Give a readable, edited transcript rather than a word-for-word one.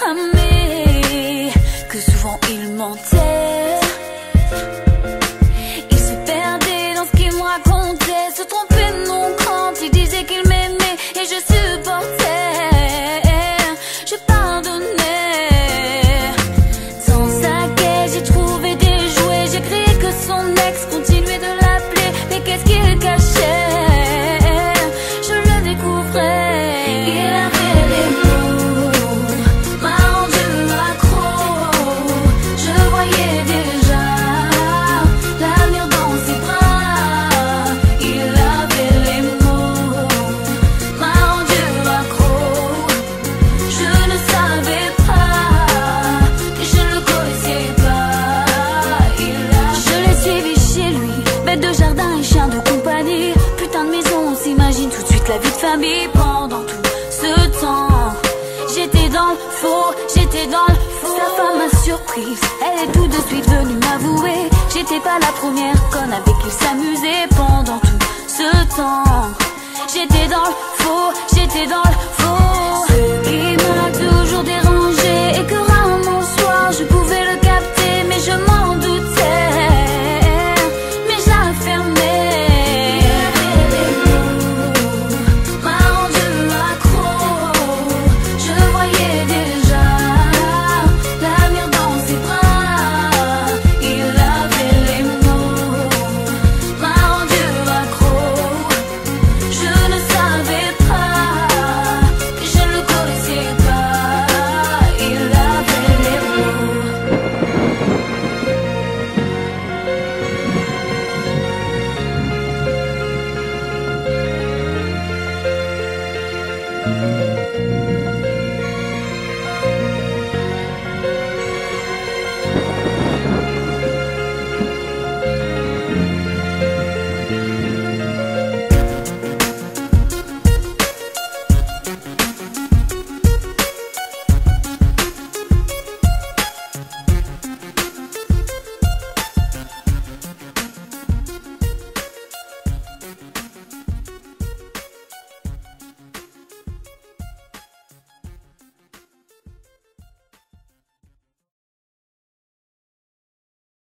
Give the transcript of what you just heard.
mais que souvent il mentait. Il se perdait dans ce qu'il me racontait, se trompait de mon compte. Il disait qu'il m'aimait et je supportais. Je pardonnais. Dans sa quête, j'ai trouvé des jouets. J'ai crié que son ex continuait de l'appeler. Mais qu'est-ce qu'il cachait? Je le découvrais. Il avait les mots, m'a rendu accro. Je voyais déjà l'avenir dans ses bras. Il avait les mots, m'a rendu accro. Je ne savais pas que je ne le connaissais pas. Je l'ai suivi chez lui, bête de jardin et chien de compagnie. Putain de maison, on s'imagine tout de suite la vie de famille. Pendant tout ce temps, j'étais dans le faux, j'étais dans le faux. Sa femme m'a surprise, elle est tout de suite venue m'avouer. J'étais pas la première conne avec qui il s'amusait. Pendant tout ce temps, j'étais dans le faux, j'étais dans le faux. Ce qui m'a toujours dérangé et que rarement le soir je pouvais le capter, mais je m'en doutais, mais je la fermais. M'a rendu accro. Je voyais déjà l'avenir dans ses bras. Il avait les mots, m'a rendu accro. Je ne savais pas que je ne le connaissais pas. Il avait les mots.